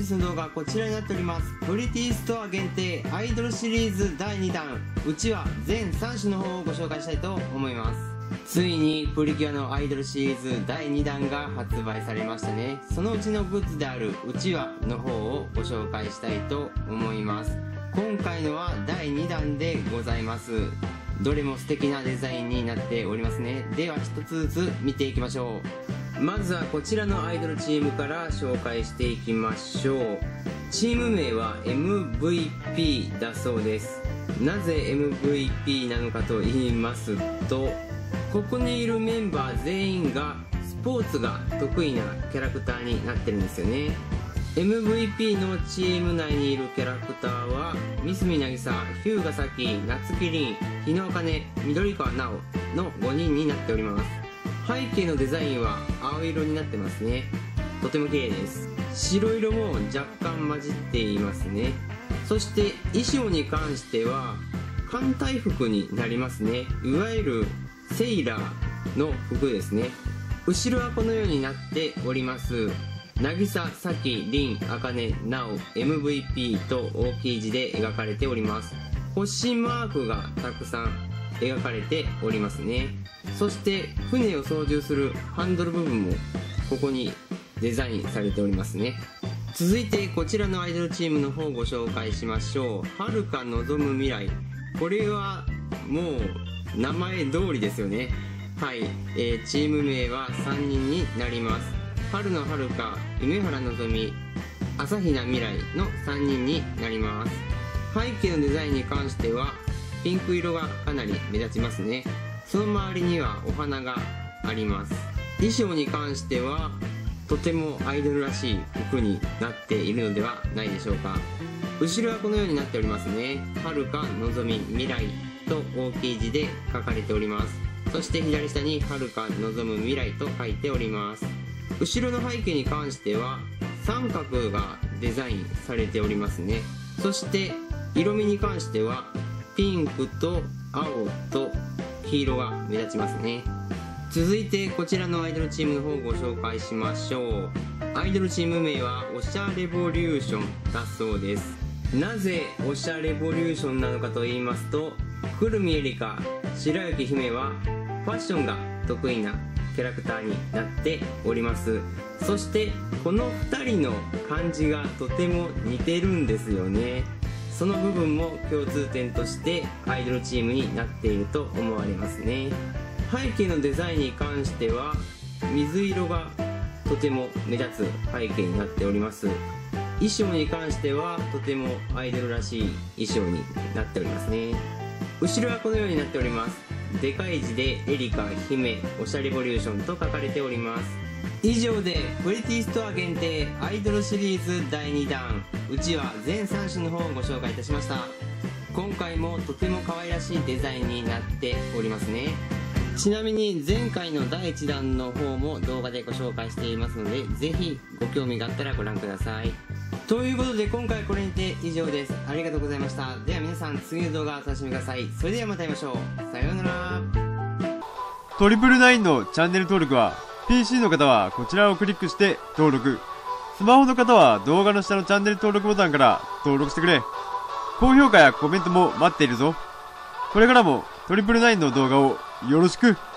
日の動画はこちらになっております。プリティストア限定アイドルシリーズ第2弾、うちは全3種の方をご紹介したいと思います。ついにプリキュアのアイドルシリーズ第2弾が発売されましたね。そのうちのグッズであるうちわの方をご紹介したいと思います。今回のは第2弾でございます。どれも素敵なデザインになっておりますね。では一つずつ見ていきましょう。まずはこちらのアイドルチームから紹介していきましょう。チーム名は MVP だそうです。なぜ MVP なのかと言いますと、ここにいるメンバー全員がスポーツが得意なキャラクターになってるんですよね。MVP のチーム内にいるキャラクターは三角渚、日向咲、夏木凛、日野茜、緑川奈緒の5人になっております。背景のデザインは青色になってますね。とても綺麗です。白色も若干混じっていますね。そして衣装に関しては艦隊服になりますね。いわゆるセイラーの服ですね。後ろはこのようになっております。渚、咲、凛、茜、奈緒、MVP と大きい字で描かれております。星マークがたくさん描かれておりますね。そして船を操縦するハンドル部分もここにデザインされておりますね。続いてこちらのアイドルチームの方をご紹介しましょう。遥か望む未来、これはもう名前通りですよね。はい、チーム名は3人になります。春の遥か、夢原のぞみ、朝比奈未来の3人になります。背景のデザインに関してはピンク色がかなり目立ちますね。その周りにはお花があります。衣装に関してはとてもアイドルらしい服になっているのではないでしょうか。後ろはこのようになっておりますね。遥か、望み、未来と大きい字で書かれております。そして左下に遥か、望む未来と書いております。後ろの背景に関しては三角がデザインされておりますね。そして色味に関してはピンクと青と黄色が目立ちますね。続いてこちらのアイドルチームの方をご紹介しましょう。アイドルチーム名はおしゃレボリューションだそうです。なぜおしゃレボリューションなのかと言いますと、久留美絵里香、白雪姫はファッションが得意なキャラクターになっております。そしてこの2人の感じがとても似てるんですよね。その部分も共通点としてアイドルチームになっていると思われますね。背景のデザインに関しては水色がとても目立つ背景になっております。衣装に関してはとてもアイドルらしい衣装になっておりますね。後ろはこのようになっております。でかい字でエリカ、姫、おしゃレボリューションと書かれております。以上でプリティストア限定アイドルシリーズ第2弾、うちは全3種の方をご紹介いたしました。今回もとても可愛らしいデザインになっておりますね。ちなみに前回の第1弾の方も動画でご紹介していますので、ぜひご興味があったらご覧ください。ということで今回これにて以上です。ありがとうございました。では皆さん次の動画をお楽しみください。それではまた会いましょう。さようなら。 トリプルナインのチャンネル登録は PC の方はこちらをクリックして登録、スマホの方は動画の下のチャンネル登録ボタンから登録してくれ。高評価やコメントも待っているぞ。これからもトリプルナインの動画をよろしく。